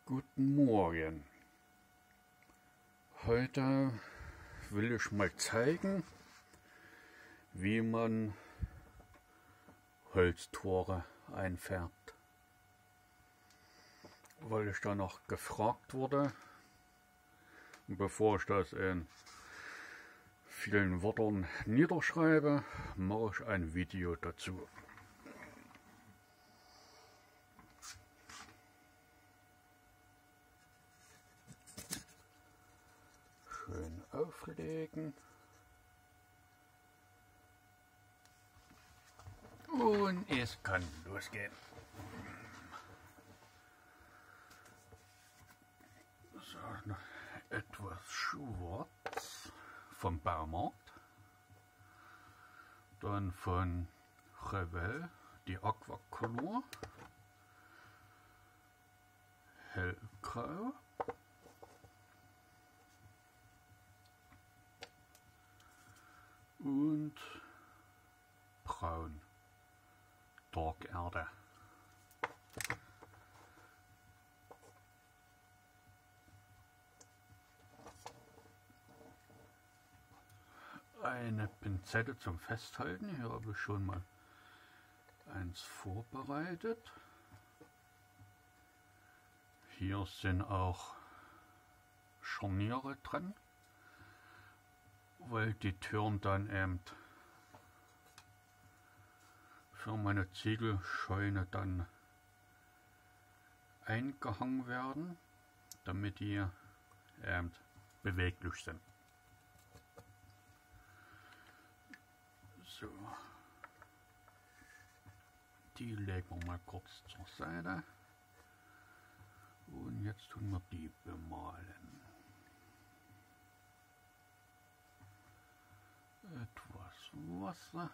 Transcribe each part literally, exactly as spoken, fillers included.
Guten Morgen. Heute will ich mal zeigen, wie man Holztore einfärbt. Weil ich da noch gefragt wurde, und bevor ich das in vielen Wörtern niederschreibe, mache ich ein Video dazu. Schön auflegen und es kann losgehen. So, noch etwas schwarz vom Baumarkt, dann von Revell die Aquacolor, hellgrau, und braun, Dark Erde. Eine Pinzette zum Festhalten, hier habe ich schon mal eins vorbereitet. Hier sind auch Scharniere drin, weil die Türen dann eben für meine Ziegelscheune dann eingehangen werden, damit die eben beweglich sind. So, die legen wir mal kurz zur Seite und jetzt tun wir die bemalen. Etwas Wasser.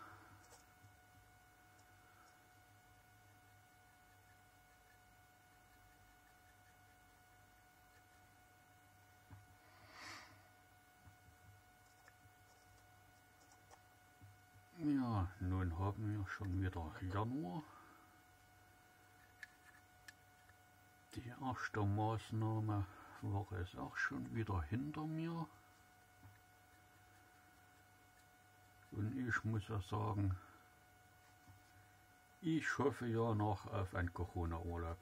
Ja, nun haben wir schon wieder Januar. Die erste Maßnahme war es auch schon wieder hinter mir. Und ich muss ja sagen, ich hoffe ja noch auf einen Corona-Urlaub.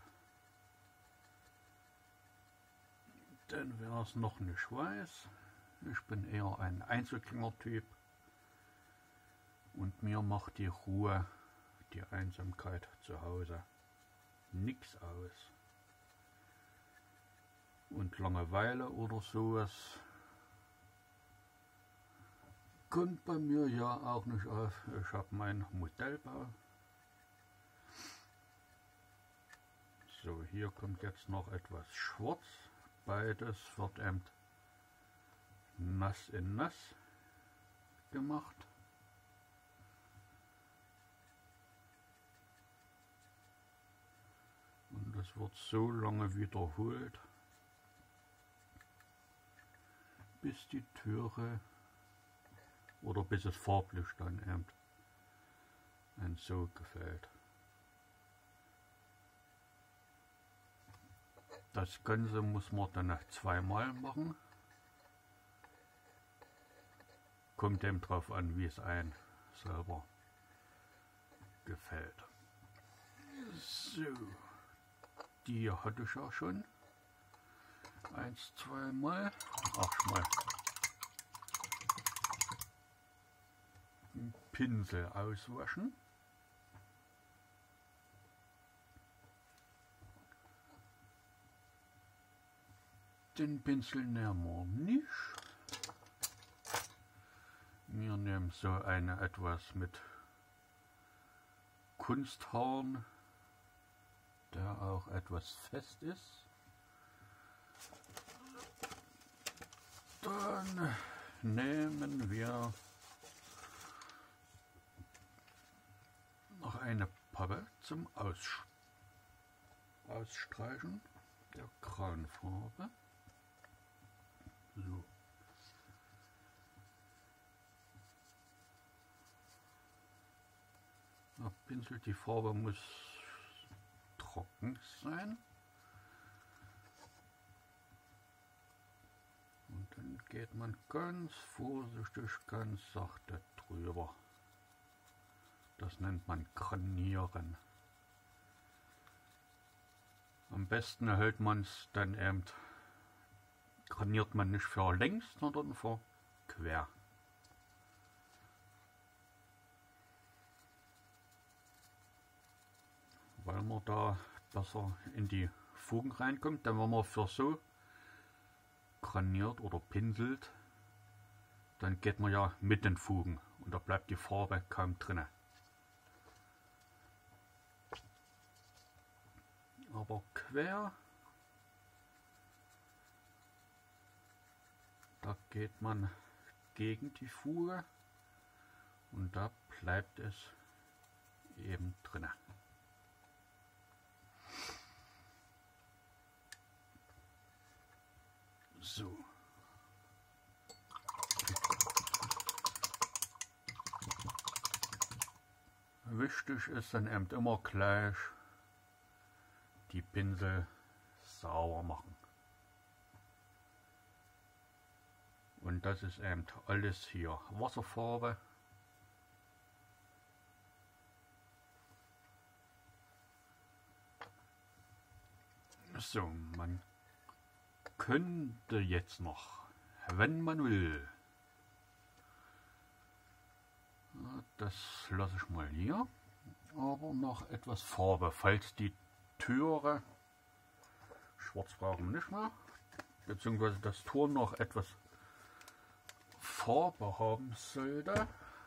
Denn wer es noch nicht weiß, ich bin eher ein Einzelgänger-Typ und mir macht die Ruhe, die Einsamkeit zu Hause nichts aus. Und Langeweile oder sowas kommt bei mir ja auch nicht auf. Ich habe meinen Modellbau. So, hier kommt jetzt noch etwas schwarz. Beides wird eben nass in nass gemacht. Und das wird so lange wiederholt, bis die Türe oder bis es farblich dann eben ein so gefällt. Das Ganze muss man dann noch zweimal machen. Kommt eben drauf an, wie es einem selber gefällt. So, die hatte ich ja schon. Eins, zweimal. Erstmal den Pinsel auswaschen. Den Pinsel nehmen wir nicht. Wir nehmen so eine etwas mit Kunsthaaren, der auch etwas fest ist. Dann nehmen wir noch eine Pappe zum Aus Ausstreichen der grauen Farbe. So. Der Pinsel, die Farbe muss trocken sein. geht man ganz vorsichtig, ganz sachte drüber. Das nennt man Garnieren. Am besten hält man es dann eben, garniert man nicht für längs, sondern für quer. Weil man da besser in die Fugen reinkommt, denn wenn man für so garniert oder pinselt, dann geht man ja mit den Fugen und da bleibt die Farbe kaum drinne. Aber quer, da geht man gegen die Fuge und da bleibt es eben drinne. So. Wichtig ist dann eben immer gleich die Pinsel sauber machen. Und das ist eben alles hier Wasserfarbe. So, man könnte jetzt noch, wenn man will, das lasse ich mal hier, aber noch etwas Farbe, falls die Türe, schwarz brauchen wir nicht mehr, beziehungsweise das Tor noch etwas Farbe haben sollte.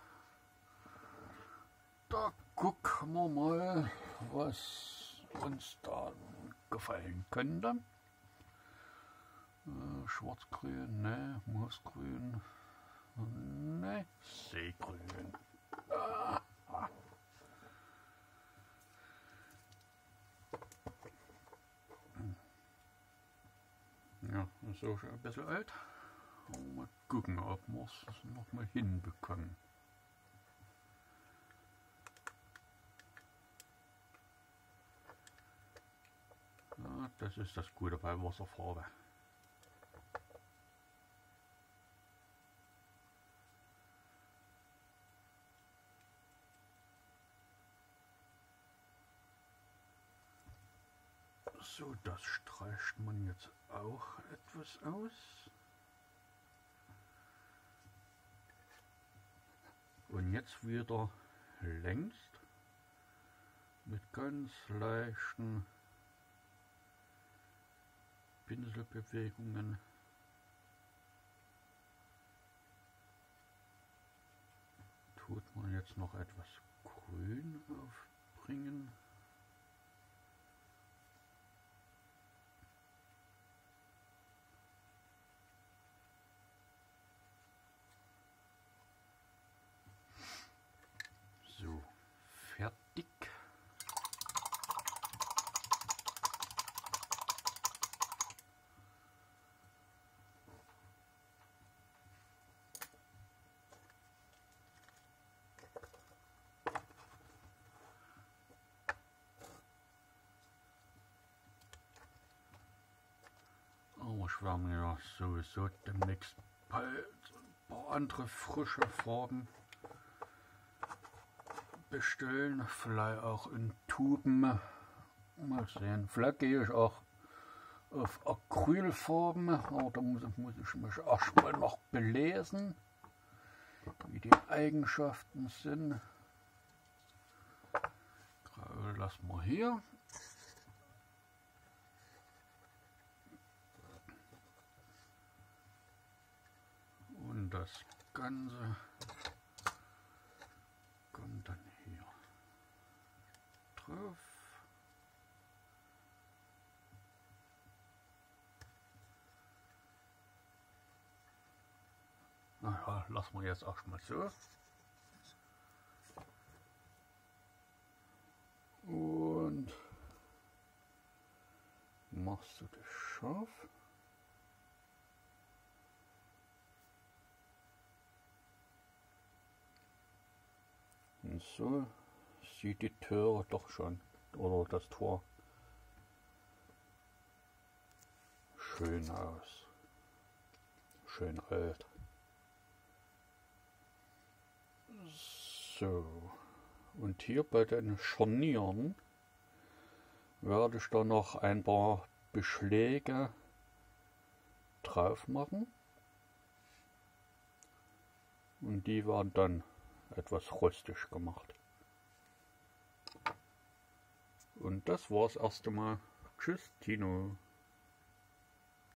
Da gucken wir mal, was uns da gefallen könnte. Äh, Schwarzgrün, ne, Moosgrün, ne, Seegrün. Ah, ah. Ja, das ist auch schon ein bisschen alt. Mal gucken, ob wir es noch mal hinbekommen. Ja, das ist das Gute bei Wasserfarbe. So, das streicht man jetzt auch etwas aus. Und jetzt wieder längs mit ganz leichten Pinselbewegungen. Tut man jetzt noch etwas Grün aufbringen. So, fertig. Aber ich werde mir ja sowieso demnächst bald ein paar andere frische Farben bestellen, vielleicht auch in Tuben. Mal sehen, vielleicht gehe ich auch auf Acrylfarben, aber da muss, muss ich mich erstmal noch belesen, wie die Eigenschaften sind. Grau lassen wir hier. Und das Ganze kommt dann hier drauf. Naja, lassen wir jetzt erstmal so. Und machst du das scharf. Und so sieht die Tür doch schon, oder das Tor, schön aus. schön alt. So, und hier bei den Scharnieren werde ich dann noch ein paar Beschläge drauf machen und die werden dann etwas rostig gemacht. Und das war's erst einmal. Tschüss, Tino.